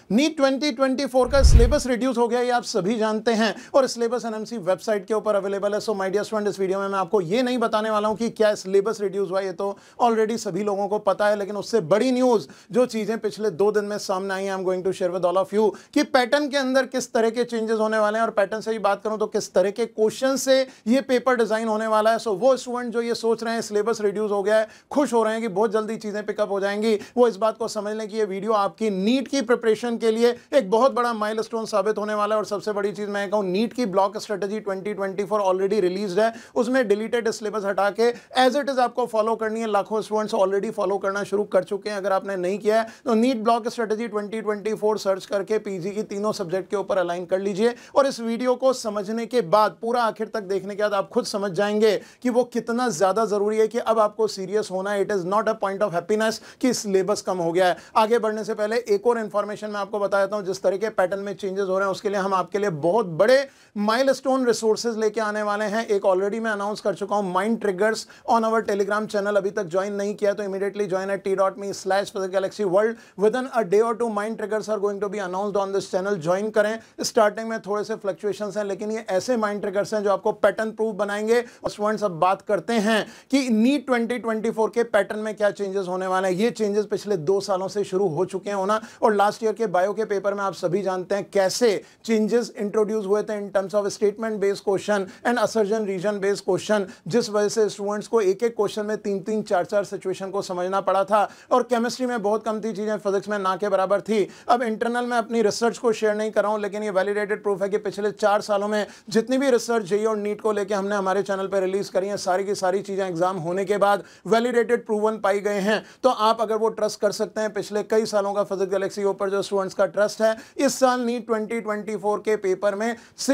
NEET 2024 का syllabus reduce हो गया, ये आप सभी जानते हैं, और सिलेबस एनएमसी वेबसाइट के ऊपर अवेलेबल है। सो माय डियर स्टूडेंट, इस वीडियो में मैं आपको ये नहीं बताने वाला हूं कि क्या सिलेबस रिड्यूस हुआ, ये तो ऑलरेडी सभी लोगों को पता है, लेकिन उससे बड़ी न्यूज जो चीजें पिछले 2 दिन में सामने आई हैं, I am going to share with all of you कि पैटर्न के अंदर किस तरह के चेंजेस होने वाले हैं, और पैटर्न से ही बात करूं तो किस तरह के क्वेश्चन से ये पेपर डिजाइन होने वाला है। सो वो स्टूडेंट जो ये सोच रहे हैं सिलेबस रिड्यूस हो गया है, खुश हो रहे हैं कि बहुत जल्दी चीजें पिकअप हो जाएंगी, वो इस बात को समझ लें कि ये वीडियो आपकी नीट की प्रिपरेशन के लिए एक बहुत बड़ा माइलस्टोन साबित होने वाला है। और सबसे बड़ी चीज मैं कहूं, नीट की ब्लॉक स्ट्रेटजी 2024 ऑलरेडी रिलीज्ड है, उसमें डिलीटेड सिलेबस हटा के एज इट इज आपको फॉलो करनी है। लाखों स्टूडेंट्स ऑलरेडी फॉलो करना शुरू कर चुके हैं। अगर आपने नहीं किया है तो नीट ब्लॉक स्ट्रेटजी 2024 सर्च करके पीजी की तीनों सब्जेक्ट के ऊपर अलाइन कर लीजिए, और इस वीडियो को समझने के बाद, पूरा आखिर तक देखने के बाद आप खुद समझ जाएंगे कि वो कितना ज्यादा जरूरी है कि अब आपको सीरियस होना है। It is not a point of happiness कि सिलेबस कम हो गया है। आगे बढ़ने से पहले एक और इंफॉर्मेशन मैं आपको बता देता हूं, जिस तरह के पैटर्न में चेंजेस हो रहे हैं उसके लिए हम आपके लिए बहुत बड़े माइलस्टोन रिसोर्सेज लेके आने वाले हैं। एक ऑलरेडी मैं अनाउंस कर चुका हूं, mind triggers on our telegram channel. अभी तक ज्वाइन नहीं किया तो immediately join at t.me/physicgalaxyworld। Within a day और 2 mind triggers are going to be announced on this channel. Join करें। स्टार्टिंग में थोड़े से फ्लक्चुएशंस हैं, लेकिन ये ऐसे माइंड ट्रिगर्स हैं जो आपको पैटर्न प्रूफ बनाएंगे। और स्टूडेंट्स अब बात करते हैं कि नीट 2024 के पैटर्न में क्या चेंजेस होने वाले हैं। ये चेंजेस पिछले 2 सालों से शुरू हो चुके हैं होना, और लास्ट ईयर के बायो के पेपर में आप सभी जानते हैं कैसे चेंजेस इंट्रोड्यूस हुए थे in terms of statement based question and assertion reason based question, जिस वजह से स्टूडेंट्स को एक एक क्वेश्चन में 3-3, 4-4 सिचुएशन को समझना पड़ा था। और केमिस्ट्री में बहुत कम थी चीजें, फिजिक्स में ना के बराबर थी। अब इंटरनल में अपनी रिसर्च को शेयर नहीं कर रहा हूं, लेकिन ये वैलिडेटेड प्रूफ है कि पिछले 4 सालों में जितनी भी रिसर्च जेईई और नीट को लेकर हमने हमारे चैनल पर रिलीज करी है, सारी की सारी चीजें एग्जाम होने के बाद वैलिडेटेड प्रूवन पाई गए हैं। तो आप अगर वो ट्रस्ट कर सकते हैं पिछले कई सालों का फिजिक्स गैलेक्सी ऊपर जो स्टूडेंट्स का ट्रस्ट है, इस साल नीट 2024 के पेपर में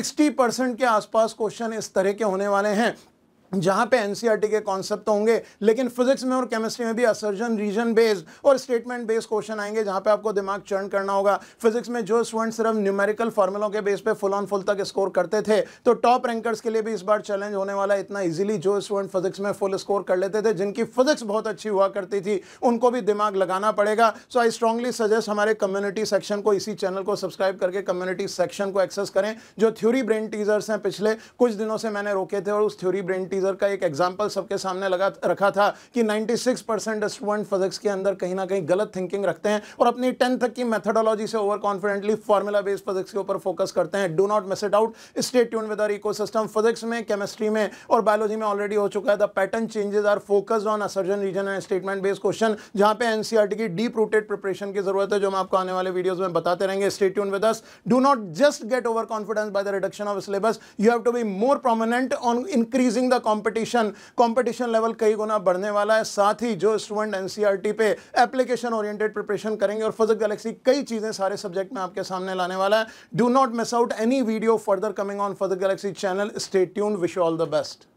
60% के आसपास क्वेश्चन इस तरह के होने वाले हैं जहां पे एनसीईआरटी के कॉन्सेप्ट होंगे, लेकिन फिजिक्स में और केमिस्ट्री में भी असर्जन रीजन बेस्ड और स्टेटमेंट बेस्ड क्वेश्चन आएंगे, जहां पे आपको दिमाग चर्न करना होगा। फिजिक्स में जो स्टूडेंट सिर्फ न्यूमेरिकल फॉर्मूलों के बेस पे फुल ऑन फुल तक स्कोर करते थे, तो टॉप रैंकर्स के लिए भी इस बार चैलेंज होने वाला है। इतना इजीली जो स्टूडेंट फिजिक्स में फुल स्कोर कर लेते थे, जिनकी फिजिक्स बहुत अच्छी हुआ करती थी, उनको भी दिमाग लगाना पड़ेगा। सो आई स्ट्रांगली सजेस्ट हमारे कम्युनिटी सेक्शन को, इसी चैनल को सब्सक्राइब करके कम्युनिटी सेक्शन को एक्सेस करें। जो थ्योरी ब्रेन टीजर्स हैं पिछले कुछ दिनों से मैंने रोके थे, और उस थ्योरी ब्रेन टीजर का एक एग्जाम्पल सबके सामने रखा था कि 96% स्टूडेंट फिजिक्स के अंदर कहीं ना कहीं गलत थिंकिंग रखते हैं और अपनी 10th तक की मेथोडोलॉजी से over confidently formula based physics के ऊपर फोकस करते हैं। Do not miss it out, stay tuned with our ecosystem. Physics में, केमिस्ट्री में और बायोलॉजी में ऑलरेडी हो चुका है। The pattern changes are focused on assertion reason and statement based question, जहां पे एनसीईआरटी की डीप रूटेड प्रिपरेशन की जरूरत है, जो हम आपको आने वाले वीडियोस में बताते रहेंगे। Stay tuned with us. Do not just get over confidence by the reduction of syllabus, you have to be more prominent on increasing the competition level कई गुना बढ़ने वाला है। साथ ही जो स्टूडेंट एनसीईआरटी पे एप्लीकेशन ओरिएंटेड प्रिपरेशन करेंगे, और फिजिक्स गैलेक्सी कई चीजें सारे सब्जेक्ट में आपके सामने लाने वाला है। Do not miss out any video further coming on physics galaxy channel. Stay tuned. Wish you all the best.